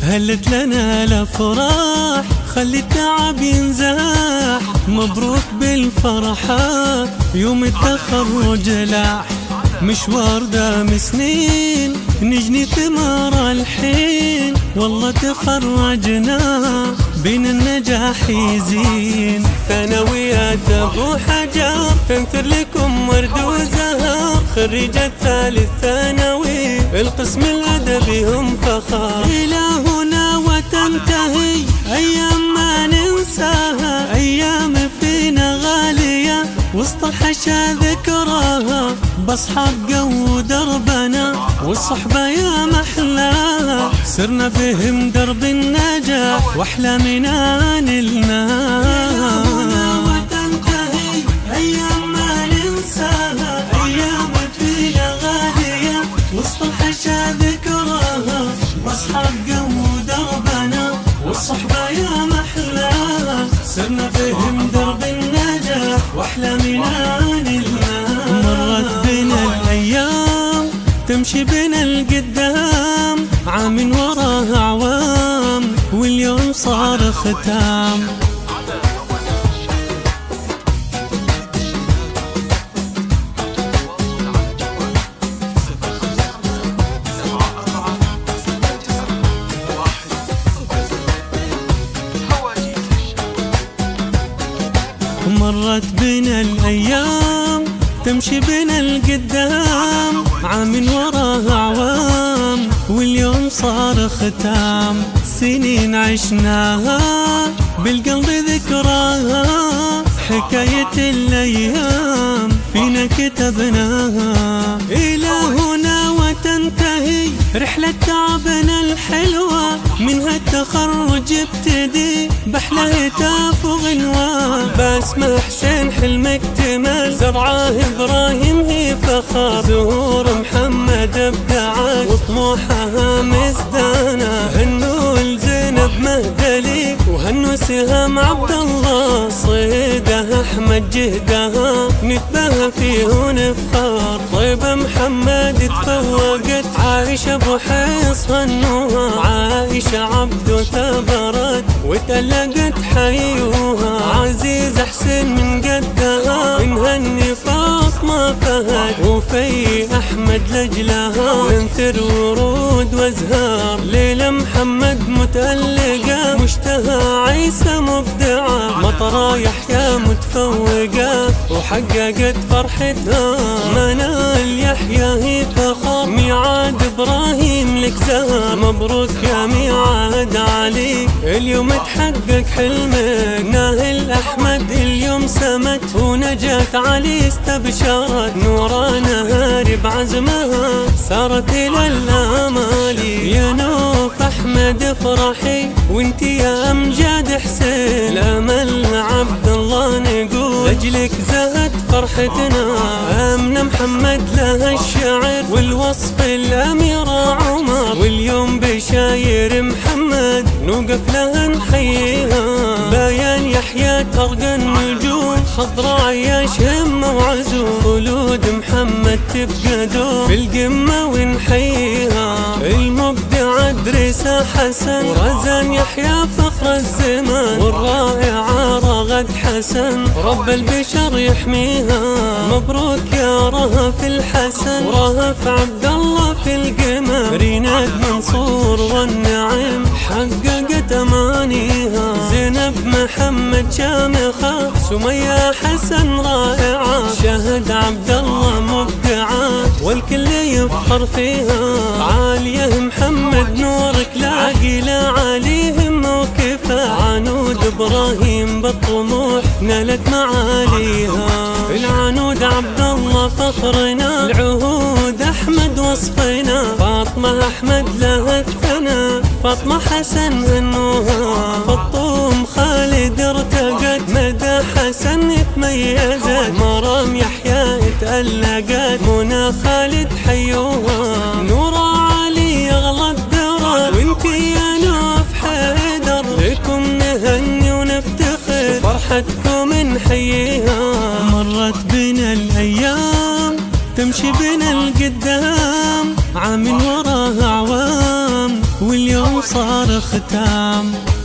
هلت لنا الافراح خلي التعب ينزاح، مبروك بالفرحة يوم التخرج لاح، مشوار دام سنين نجني ثمار الحين، والله تخرجنا بين النجاح يزين، ثانويات ابو حجر تنثر لكم ورد وزهر، خريجة ثالث ثانوي القسم الادبي هم فخر، الى هنا وتنتهي ايام ما ننساها، ايام فينا غالية وسط الحشا ذكراها، باصحاب جو دربنا والصحبة يا محلاها، سرنا بهم درب النجاح واحلامنا نلناها، وتنتهي ايام ما ننساها، ايام فينا غالية وسط الحشا ذكراها، باصحاب جو دربنا والصحبة يا محلاها، سرنا بهم درب النجاح واحلامنا نلناها، مرت بنا الايام تمشي بنا القدام، عام وراها اعوام واليوم صار ختام، مرت بنا الايام تمشي بنا القدام، عام وراها اعوام واليوم صار ختام، سنين عشناها بالقلب ذكراها، حكاية الايام فينا كتبناها، الى هنا وتنتهي رحلة تعبنا الحلوة، منها التخرج ابتدي بحلى هتاف وغنوة، باسمة حسين حلم اكتمل، زرعاه ابراهيم هي فخر، زهور محمد ابدعت وطموحها مزدانة، هنو لزينب مهدلي وهنو سهام عبد الله، صيدها احمد جهدها نتباهى فيه ونفخر، طيبة محمد تفوقت، عايشة ابو حيص هنوها، عايشة عبدو ثبرت وتلقت حيوها، عزيز حسين من قدها نهني فاطمة فهد، وفي احمد لجلها ننثر ورود وازهار، ليلى محمد متألقة مشتهى عيسى مبدعة، مطرة يحيى متفوقة وحققت فرحتها، منال يحيى هي فخر، ميعاد ابراهيم لك زهر، مبروك يا ميعاد علي اليوم تحقق حلمك، ناهل احمد اليوم سمت ونجات علي استبشرت، نورانا هاري بعزمها سارت الى الامال، يا نوف احمد افرحي وانتي يا امجاد حسين، الامل عبد الله نقول لاجلك زهت فرحتنا، امنه محمد لها الشعر والوصف الاميره عمر، واليوم بشاير محمد نوقف لها نحييها، بيان يحيى ترقى النجوم، خضراء يا شمه وعزوم، خلود محمد تبقى دوم في القمه ونحييها، المبدع ادريس حسن ورزان يحيى فخر الزمان، والرائعه رغد حسن رب البشر يحميها، مبروك يا رهف الحسن ورهف عبد الله في القمه، ريناد منصور والنعم حققت امانيها، زينب محمد شامخه، سميه حسن رائعه، شهد عبد الله مبدعات والكل يفخر فيها، عاليه محمد نورك العقيله عليهم موقفه، عنود ابراهيم بالطموح نالت معاليها، العنود عبد الله فخرنا، العهود احمد وصفنا، فاطمه احمد لها الثنا، فاطمه حسن هنوها، فالطوم خالد ارتقت، مدى حسن تميزت، مرام يحيى تألقت، منى خالد حيوها، نورا علي اغلى الدرر، وانتي يا نوف حيدر لكم نهني ونفتخر فرحتكم نحييها، مرت بنا الايام تمشي بنا القدام، عام وراها اعوام واليوم صار ختام.